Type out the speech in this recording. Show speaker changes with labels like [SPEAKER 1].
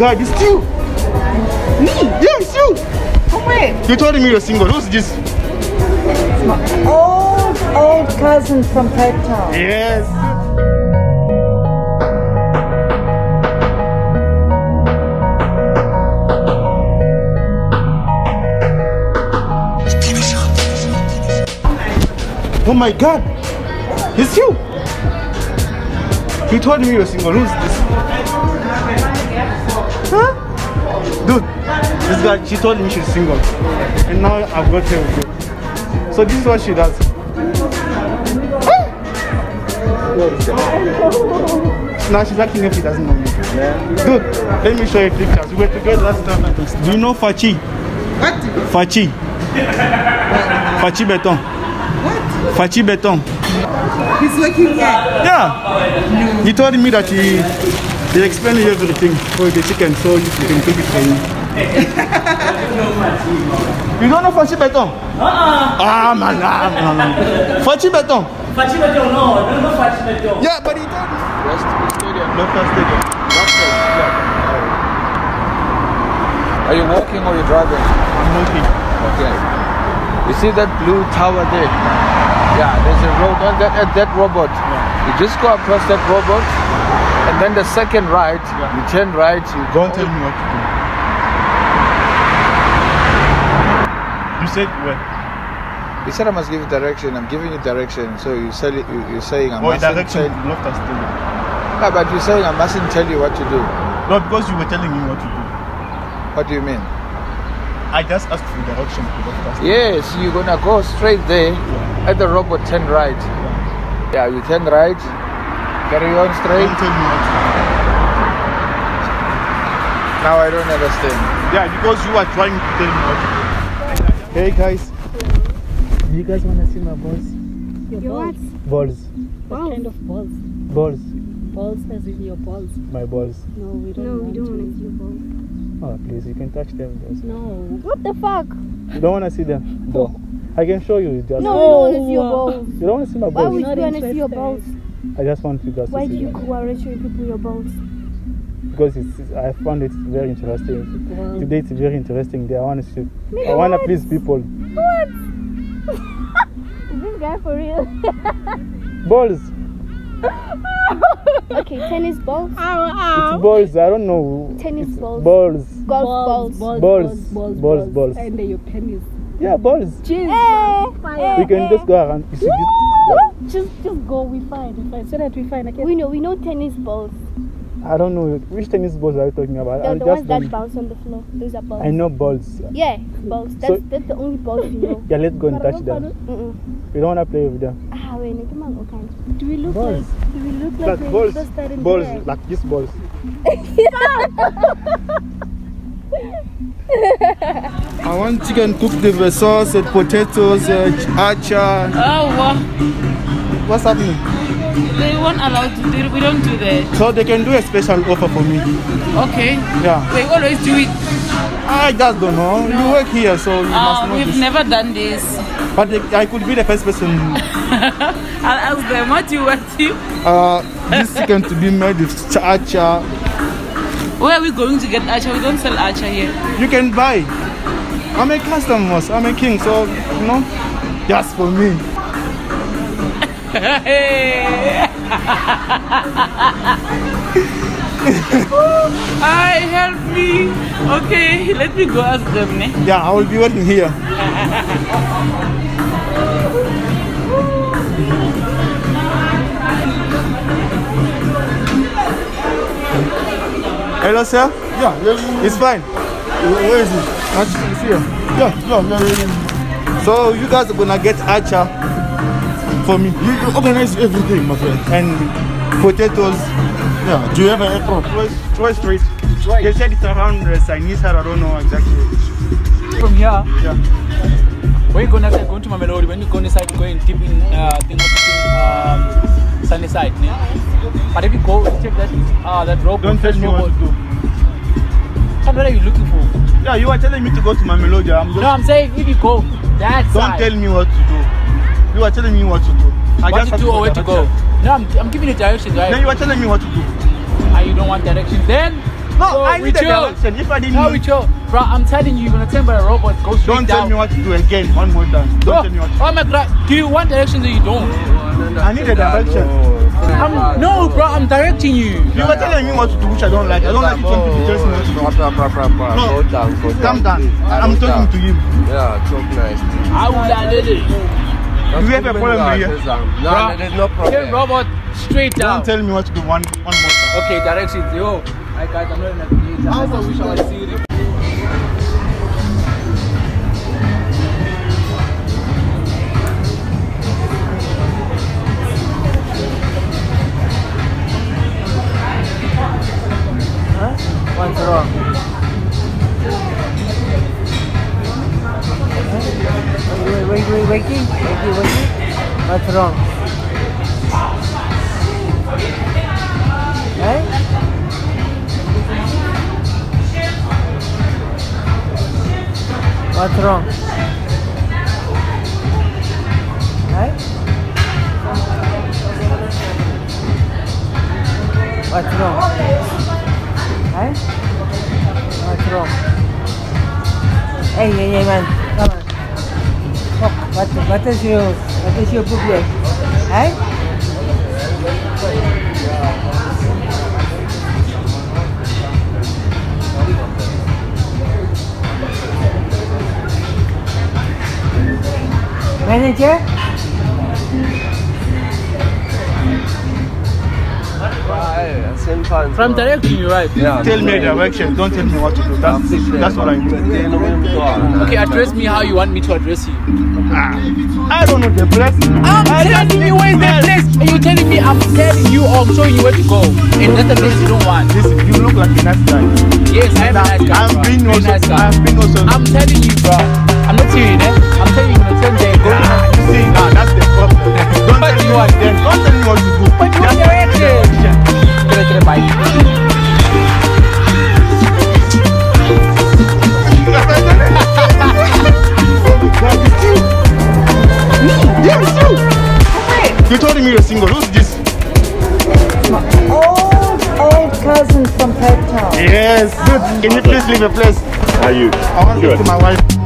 [SPEAKER 1] God, it's you.
[SPEAKER 2] Me?
[SPEAKER 1] Yeah, it's you.
[SPEAKER 2] From where?
[SPEAKER 1] You told me you're single. Who's this?
[SPEAKER 2] It's my old cousin from Cape Town.
[SPEAKER 1] Yes. Oh my God, it's you. You told me you're single. Who's this? Huh? Dude, this guy, she told me she's single. And now I've got her with you. So this is what she does. Now she's acting if she doesn't know me. Dude, let me show you pictures. We were together last time. Do you know Fachi?
[SPEAKER 2] What?
[SPEAKER 1] Fachi. Fachi Beton.
[SPEAKER 2] What?
[SPEAKER 1] Fachi Beton.
[SPEAKER 2] He's working here.
[SPEAKER 1] Yeah. No. He told me that he explained everything for the chicken, so you can take it from me. You don't know Fachi Beton? Ah, man. Fachi Beton.
[SPEAKER 3] Fachi Beton, no. I don't know Fachi Beton.
[SPEAKER 1] Yeah, but he told me.
[SPEAKER 4] West Stadium.
[SPEAKER 1] Local stadium.
[SPEAKER 4] Are you walking or you driving?
[SPEAKER 1] I'm walking.
[SPEAKER 4] Okay. You see that blue tower there? Yeah, there's a road on that robot.
[SPEAKER 1] Yeah.
[SPEAKER 4] You just go across that robot, and then the second right, you turn right. You
[SPEAKER 1] Don't tell me what to do. You said where?
[SPEAKER 4] You said I must give you direction. I'm giving you direction. So you're saying I mustn't
[SPEAKER 1] direction.
[SPEAKER 4] tell.
[SPEAKER 1] Local stadium.
[SPEAKER 4] No, but you're saying I mustn't tell you what to do.
[SPEAKER 1] No, because you were telling me what to do.
[SPEAKER 4] What do you mean?
[SPEAKER 1] I just asked for direction to local stadium.
[SPEAKER 4] Yes, you're gonna go straight there. At the robot, turn right. Yeah, you turn right. Carry on straight.
[SPEAKER 1] Don't tell me what to do.
[SPEAKER 4] Now I don't understand.
[SPEAKER 1] Yeah, because you are trying to tell me what to do. Hey guys. Do you guys want to see my balls?
[SPEAKER 5] Your what?
[SPEAKER 1] Balls.
[SPEAKER 5] What kind of balls?
[SPEAKER 1] Balls.
[SPEAKER 5] Balls as in your balls?
[SPEAKER 1] My balls.
[SPEAKER 5] No, we don't want to see your balls.
[SPEAKER 1] Oh, please, you can touch them. Just.
[SPEAKER 5] No. What the fuck?
[SPEAKER 1] You don't want to see them? No. I can show you. Just.
[SPEAKER 5] No, we don't want to see your balls.
[SPEAKER 1] You don't want to see my
[SPEAKER 5] Why
[SPEAKER 1] balls?
[SPEAKER 5] would you want to see your balls?
[SPEAKER 1] I just want you guys
[SPEAKER 5] Why
[SPEAKER 1] to
[SPEAKER 5] do
[SPEAKER 1] see
[SPEAKER 5] you
[SPEAKER 1] them.
[SPEAKER 5] cooperate showing people your balls?
[SPEAKER 1] Because I found it very interesting.
[SPEAKER 5] Wow.
[SPEAKER 1] Today it's very interesting. Day. I want to see.
[SPEAKER 5] Nigga,
[SPEAKER 1] I want to
[SPEAKER 5] what?
[SPEAKER 1] please people.
[SPEAKER 5] What? Is this guy for real?
[SPEAKER 1] Balls.
[SPEAKER 5] Okay, tennis balls.
[SPEAKER 1] It's balls. I don't know.
[SPEAKER 5] Tennis
[SPEAKER 1] It's
[SPEAKER 5] balls.
[SPEAKER 1] Balls.
[SPEAKER 5] Golf balls.
[SPEAKER 1] Balls.
[SPEAKER 5] And your penis.
[SPEAKER 1] Yeah, balls.
[SPEAKER 5] Cheers.
[SPEAKER 1] We can just go around. You see this?
[SPEAKER 5] Just go. We fine. So that we fine. Okay. We know tennis balls.
[SPEAKER 1] I don't know which tennis balls are you talking about.
[SPEAKER 5] The ones that bounce on the floor. Those are balls.
[SPEAKER 1] I know balls.
[SPEAKER 5] Yeah, balls. That's the only balls you know.
[SPEAKER 1] Yeah, let's go and touch them. We don't want to play with them.
[SPEAKER 5] Ah, wait, come on, okay. Do we look
[SPEAKER 1] Balls.
[SPEAKER 5] like
[SPEAKER 1] Like balls.
[SPEAKER 5] just starting
[SPEAKER 1] Balls.
[SPEAKER 5] there?
[SPEAKER 1] Like these balls. I want chicken cooked with sauce, potatoes, acha.
[SPEAKER 3] Oh, wow.
[SPEAKER 1] What's happening?
[SPEAKER 3] They weren't allowed to do. We don't do that.
[SPEAKER 1] So they can do a special offer for me.
[SPEAKER 3] Okay.
[SPEAKER 1] Yeah.
[SPEAKER 3] They always do it.
[SPEAKER 1] I just don't know. You work here, so you must know
[SPEAKER 3] We've
[SPEAKER 1] this.
[SPEAKER 3] never done this.
[SPEAKER 1] But I could be the first person.
[SPEAKER 3] I'll ask them what you want to.
[SPEAKER 1] This chicken to be made with acha.
[SPEAKER 3] Where are we going to get acha? We don't sell acha here.
[SPEAKER 1] You can buy. I'm a customer. I'm a king, so you know, just for me.
[SPEAKER 3] Hi, help me. Okay, let me go ask them.
[SPEAKER 1] Yeah, I will be working here. Hello, sir. Yeah, it's fine. Where is it? It's here. Yeah. So you guys are gonna get acha for me.
[SPEAKER 6] You organize everything, my friend.
[SPEAKER 1] And potatoes.
[SPEAKER 6] Yeah. Do you have an airport?
[SPEAKER 1] Troy Street. They said it's around Chinese. I don't know exactly.
[SPEAKER 7] From here,
[SPEAKER 1] Yeah.
[SPEAKER 7] when you're going to Mamelodi, when you go inside, you go in deep in sunny side. But if you go check that rope,
[SPEAKER 1] Don't tell me what to do.
[SPEAKER 7] What are you looking for?
[SPEAKER 1] Yeah, you are telling me to go to Mamelodi.
[SPEAKER 7] No, I'm saying if you go that
[SPEAKER 1] Don't
[SPEAKER 7] side.
[SPEAKER 1] tell me what to do. You are telling me what to do.
[SPEAKER 7] What to do or where to go? No, I'm giving you directions, right?
[SPEAKER 1] Then you are telling me what to do.
[SPEAKER 7] You don't want directions. Then
[SPEAKER 1] No, I need the direction. If I didn't know,
[SPEAKER 7] we chill. Bro, I'm telling you, you're gonna turn by a robot, go straight
[SPEAKER 1] don't
[SPEAKER 7] down.
[SPEAKER 1] tell me what to do again. One more time. Don't tell me what to do.
[SPEAKER 7] Oh my god, do you want directions or you don't?
[SPEAKER 1] I need a direction.
[SPEAKER 7] No, bro, I'm directing you.
[SPEAKER 1] You were telling me what to do, which I don't like. I don't like it when people tell me what to do.
[SPEAKER 8] Go down.
[SPEAKER 1] Calm down. I'm talking to you.
[SPEAKER 8] Yeah, talk nice.
[SPEAKER 7] I will let it.
[SPEAKER 1] Do you have a problem here?
[SPEAKER 8] No, there's no
[SPEAKER 7] Turn
[SPEAKER 8] problem.
[SPEAKER 7] robot straight down.
[SPEAKER 1] Don't tell me what to do one more time.
[SPEAKER 7] Okay, directions. Yo, I guys, I'm not in navigator. I just wish I was serious.
[SPEAKER 2] What's wrong? Wait. What's wrong? Hey? What's wrong? Hey? What's wrong? Hey? What's wrong? Hey, man, come on. Oh, what is your problem? Hey? Manager?
[SPEAKER 7] From directing you, right?
[SPEAKER 8] Yeah.
[SPEAKER 1] Tell me a direction. Don't tell me what to do. That's what I do.
[SPEAKER 7] Okay, address me how you want me to address you.
[SPEAKER 1] I don't know the place.
[SPEAKER 7] I'm telling you where's the place, and you're telling me I'm telling you or I'm showing you where to go. And that's the place you don't want.
[SPEAKER 1] Listen, you look like a nice guy.
[SPEAKER 7] Yes, I am a nice guy.
[SPEAKER 1] I've been also.
[SPEAKER 7] I'm telling you, bro. I'm not serious, eh? I'm telling you, I'm telling you, go.
[SPEAKER 1] You see, now that's the problem. Don't
[SPEAKER 7] But
[SPEAKER 1] tell me
[SPEAKER 7] you
[SPEAKER 1] what
[SPEAKER 7] are-
[SPEAKER 1] then. Don't tell me what to do.
[SPEAKER 7] But you are directed. Get a bike.
[SPEAKER 1] You told me you're single. Who's this?
[SPEAKER 2] Old cousin from Cape Town.
[SPEAKER 1] Yes. Good. Can you please leave a place?
[SPEAKER 6] How are you?
[SPEAKER 1] I want to talk to my wife.